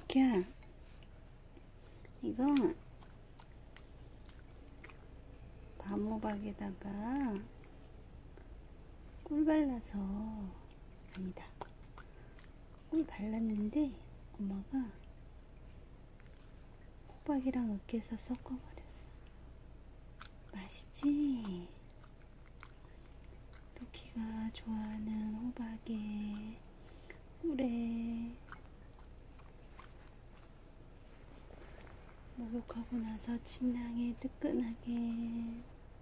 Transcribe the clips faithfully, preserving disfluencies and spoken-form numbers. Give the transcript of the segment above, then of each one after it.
루키야, 이건 밤호박에다가 꿀 발라서, 아니다, 꿀 발랐는데 엄마가 호박이랑 으깨서 섞어버렸어. 맛있지? 루키가 좋아하는 호박에 꿀에 목욕하고 나서 침낭에 뜨끈하게.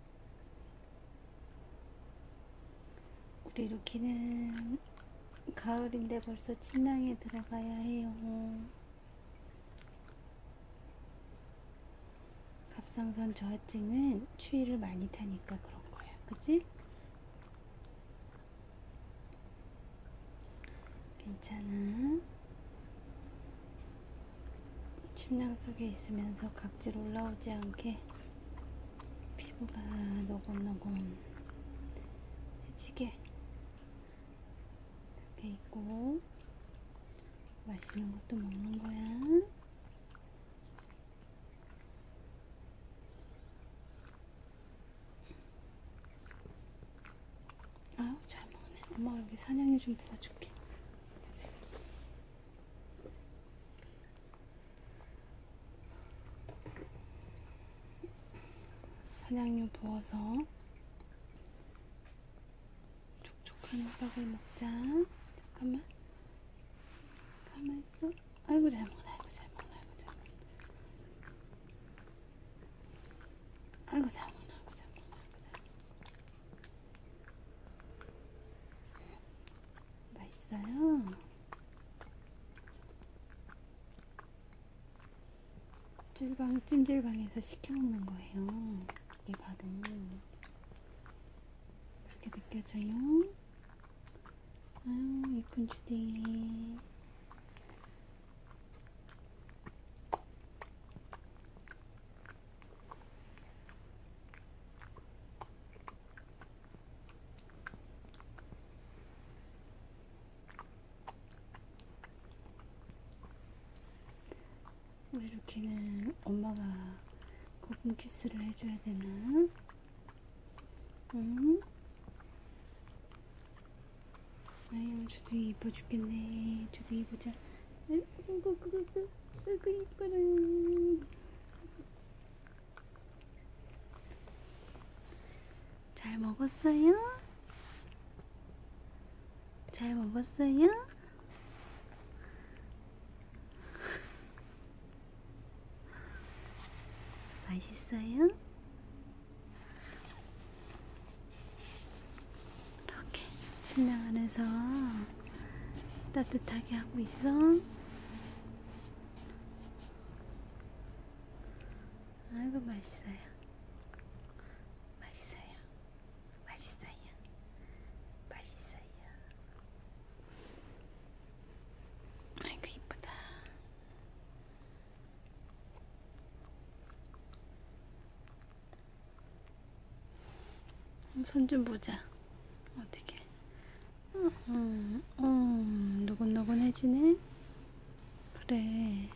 우리 루키는 가을인데 벌써 침낭에 들어가야 해요. 갑상선 저하증은 추위를 많이 타니까 그런 거야, 그치? 괜찮아. 침낭 속에 있으면서 각질 올라오지 않게 피부가 노곤노곤 해지게 이렇게 있고, 맛있는 것도 먹는 거야. 아유, 잘 먹네. 엄마가 여기 사냥이 좀 부어줄게. 사냥류 부어서 촉촉한 호박을 먹자. 잠깐만. 가만 있어. 아이고 잘 먹네. 아이고 잘 먹네. 아이고 잘 먹네. 아이고 잘 먹네. 아이고 잘 먹네. 아이고 잘 먹네. 맛있어요. 찜질방, 찜질방에서 시켜 먹는 거예요. 이게 바로 그렇게 느껴져요. 아유, 예쁜 주디. 우리 루키는 엄마가 거품 키스를 해줘야 되나? 응? 아유, 주둥이 이뻐 죽겠네. 주둥이 보자. 아이고, 아이고, 아이고, 아이고, 이뻐라. 잘 먹었어요? 잘 먹었어요? 맛있어요? 이렇게 침낭 안에서 따뜻하게 하고 있어. 아이고 맛있어요. 맛있어요. 맛있어요. 맛있어요. 아이고 이쁘다. 손 좀 보자. 어떻게? 음, 음, 음, 노곤노곤해지네. 그래.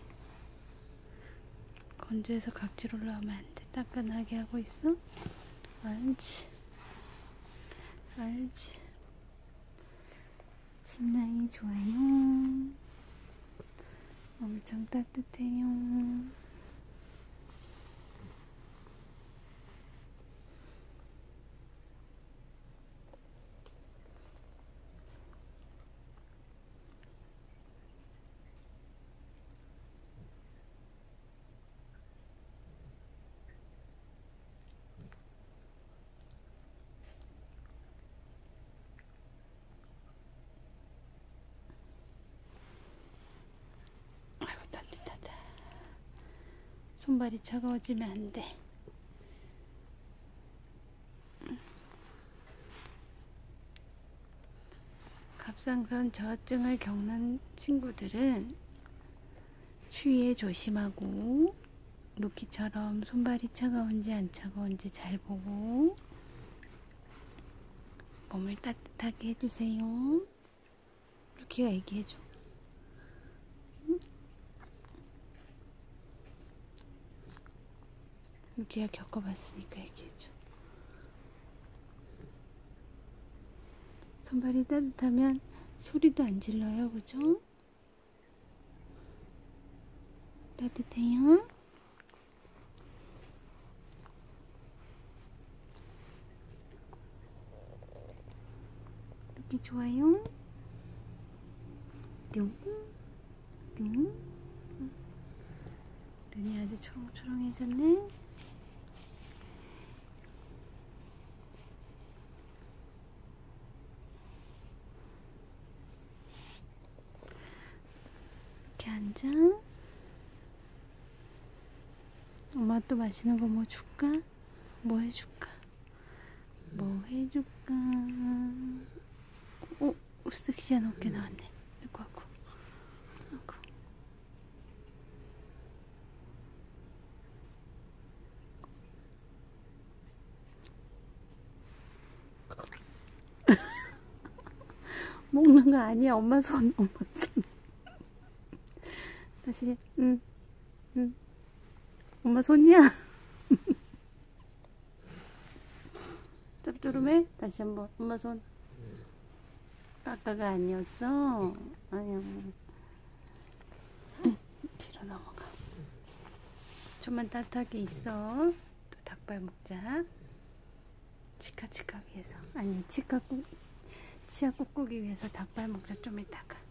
건조해서 각질 올라오면 안 돼. 따끈하게 하고 있어. 알지. 알지. 침낭이 좋아요. 엄청 따뜻해요. 손발이 차가워지면 안 돼. 갑상선 저하증을 겪는 친구들은 추위에 조심하고, 루키처럼 손발이 차가운지 안 차가운지 잘 보고 몸을 따뜻하게 해주세요. 루키가 얘기해줘. 응? 걔가 겪어봤으니까 얘기해줘. 손발이 따뜻하면 소리도 안 질러요, 그죠? 따뜻해요? 이렇게 좋아요? 띵, 띵. 눈이 아주 초롱초롱해졌네. 이렇게 앉아. 엄마 또 맛있는 거 뭐 줄까? 뭐 해줄까? 뭐 해줄까? 오, 섹시한 어깨 나왔네. 아이고, 아이고. 아이고. 먹는 거 아니야. 엄마 손, 엄마 손. 다시, 응, 응. 엄마 손이야. 짭조름해? 다시 한번. 엄마 손. 까까가 아니었어. 아니야. 뒤로 넘어가. 좀만 따뜻하게 있어. 또 닭발 먹자. 치카 치카 위해서. 아니 치카 꾹 치아 꾹꾹이 위해서 닭발 먹자. 좀 이따가.